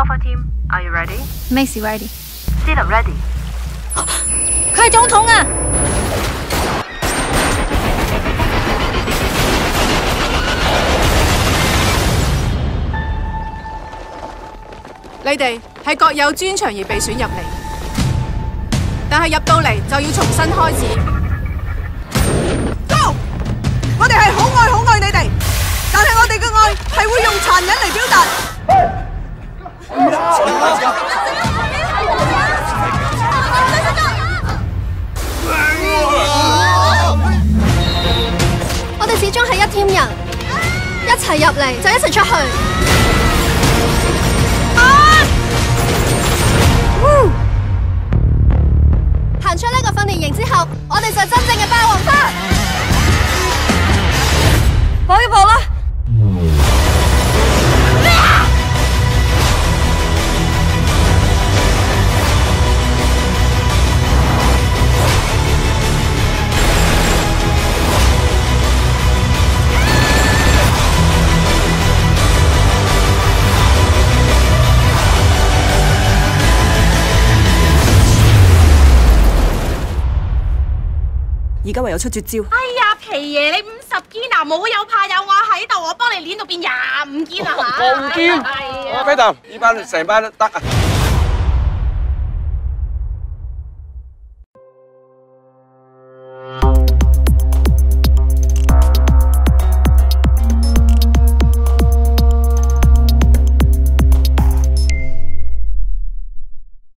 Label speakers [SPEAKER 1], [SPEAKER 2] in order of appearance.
[SPEAKER 1] Alpha Team, are you ready?
[SPEAKER 2] Macy ready.
[SPEAKER 1] Dylan ready.
[SPEAKER 2] 佢係總統啊！
[SPEAKER 3] 你哋係各有專長而被選入嚟，但係入到嚟就要重新開始。Go！ 我哋係好愛你哋，但係我哋嘅愛係會用殘忍嚟表達。
[SPEAKER 2] 我哋始終係一 team 人，一齊入嚟就一齊出去。行出呢個訓練營之後，我哋就真正嘅霸王花。跑一跑啦！
[SPEAKER 3] 而家唯有出絕招。
[SPEAKER 4] 哎呀，皮爺，你50肩啊，冇有怕有我喺度，我幫你練到變25肩啊嚇！
[SPEAKER 5] 5肩，飛頭，呢班成班都得啊！